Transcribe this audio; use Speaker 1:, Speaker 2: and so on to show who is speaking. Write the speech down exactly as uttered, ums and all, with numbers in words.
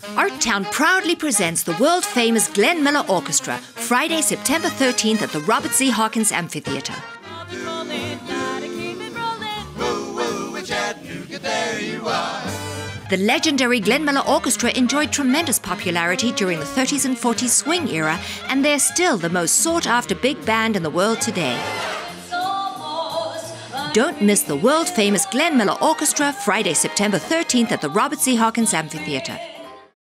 Speaker 1: Artown proudly presents the world-famous GlennMiller Orchestra, Friday, September thirteenth at the Robert Z. Hawkins Amphitheatre. The legendary GlennMiller Orchestra enjoyed tremendous popularity during the thirties and forties swing era, and they're still the most sought-after big band in the world today. Don't miss the world-famous GlennMiller Orchestra, Friday, September thirteenth at the Robert Z. Hawkins Amphitheatre.